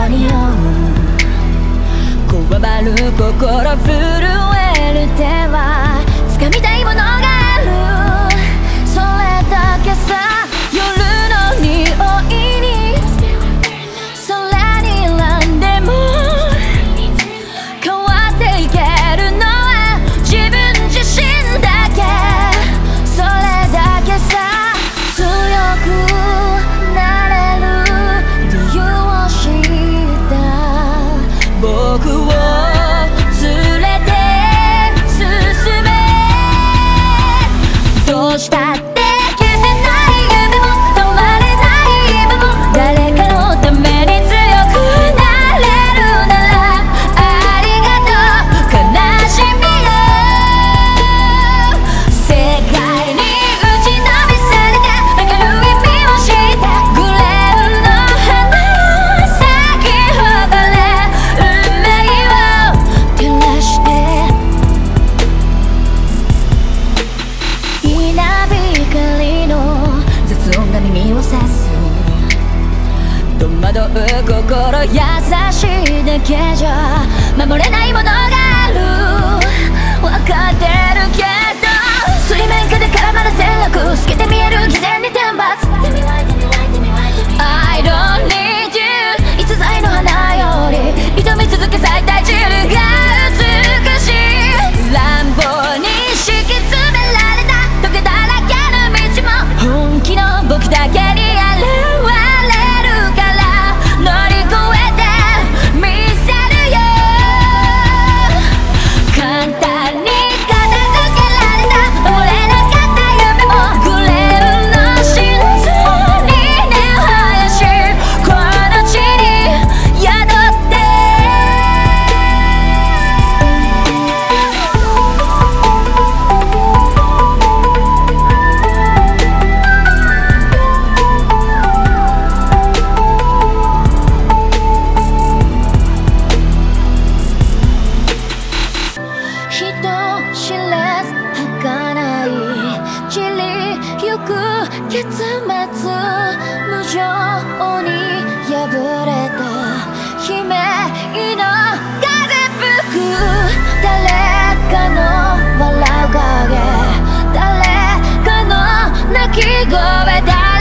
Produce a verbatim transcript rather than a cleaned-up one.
匂うこわばる心震える手は掴みたいものがあるそれだけさ夜の匂いに空に選んでも変わっていけるのは自分自身だけそれだけさ強くなれる理由を知った僕を連れて進めどうしたって消せない夢も止まれない今も誰かのために強くなれるならありがとう悲しみよ世界に打ちのめされた明るい意味を知ったグレーの花咲き誇れ運命を照らして稲光の雑音が耳を刺す戸惑う心優しいだけじゃ守れないものがある分かってるけど水面下で絡まる線楽透けて見える偽善に天罰 I don't need you 逸材の花より挑み続け咲いた汁が美しい乱暴に敷き詰められた時だらけの道も本気の僕だけに現れるから乗り越えてみせるよ簡単に片付けられた守れなかった夢もグレーの心臓に根を生やしこの地に宿って人知れず儚い散りゆく結末無情に破れた悲鳴の風吹く誰かの笑う影誰かの泣き声だ